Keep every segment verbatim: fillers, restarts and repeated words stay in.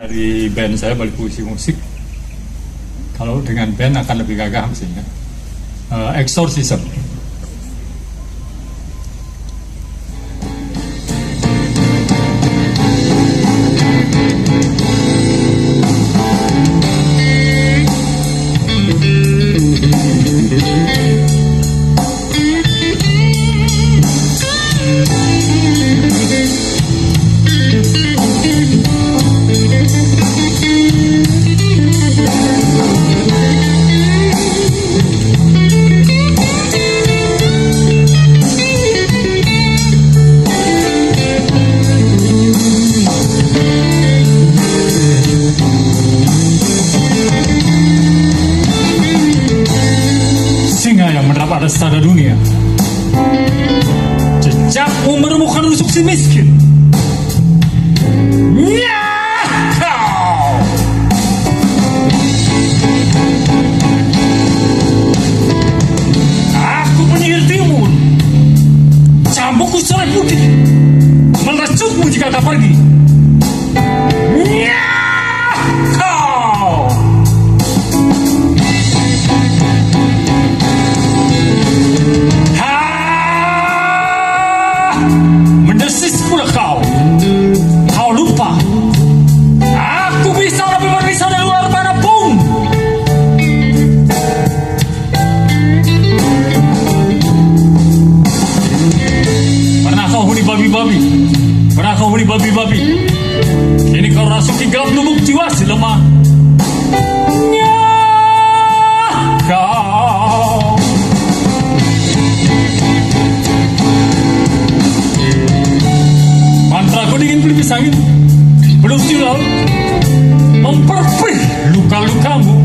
Dari band saya Balik Puisi Musik, kalau dengan band akan lebih gagah mestinya. uh, Exorcism. Pada dunia, jejakmu menemukan rusuk si miskin. Nyakau! Aku penyihir timun, cambukku serai putih, melecukmu jika tak pergi. Nyakau! Mendesis pula kau. Kau lupa aku bisa lebih berbisa dari luar manapun. Pernah kau huni babi-babi? Pernah kau huni babi-babi? Kini kau rasuki gelap lubuk jiwa si lemah. Kau mantraku dingin pelipis angin, belum silau memperpih luka-lukamu.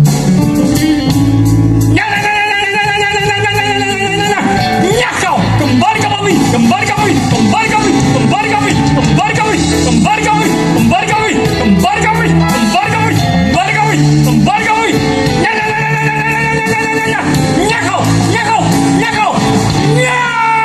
Nyakau, kembali ke kami, kembali ke kami, kembali ke kami, kembali ke kami, kembali ke kami, kembali ke kami, kembali ke kami, kembali ke kami, kembali ke kami, kembali ke kami, kembali ke kami. Nyakau, nyakau, nyakau, nyakau.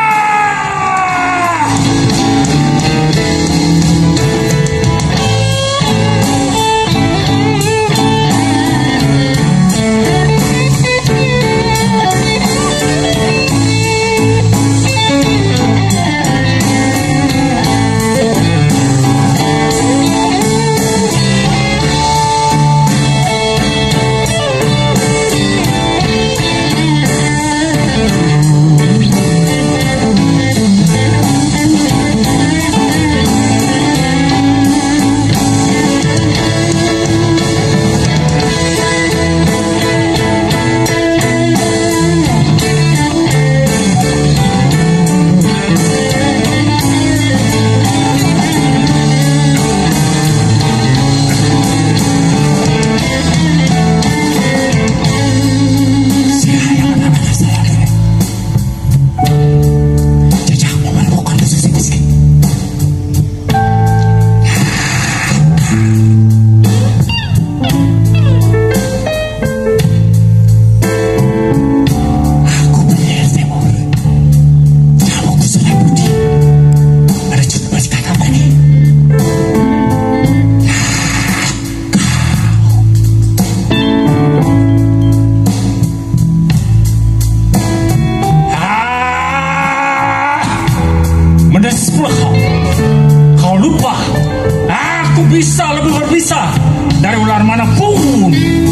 Kau lupa aku bisa lebih berbisa dari ular manapun.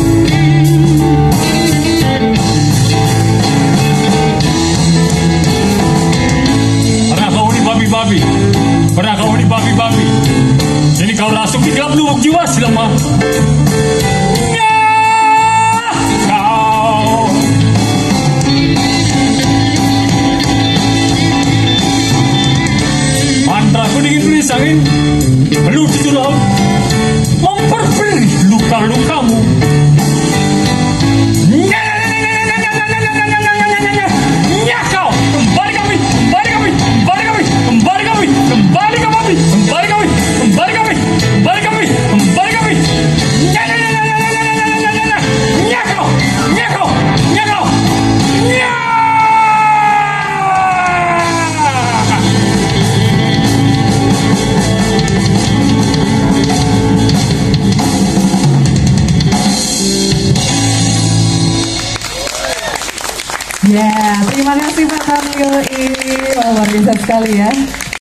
Pernah kau huni babi-babi? Pernah kau huni babi-babi? Jadi kau rasuki gelap lubuk jiwa si lemah. Mantraku dingin pelipis angin, belum dijulau memperpilih luka-lukamu. Nyakau, kembali kami, kembali kami, kembali kami, kembali kami, kembali kami, kembali kami, kembali kami, kembali kami, kembali kami. Nyakau, nyakau, nyakau, nyakau. Ya, terima kasih Pak Kamil. Ini luar biasa sekali ya.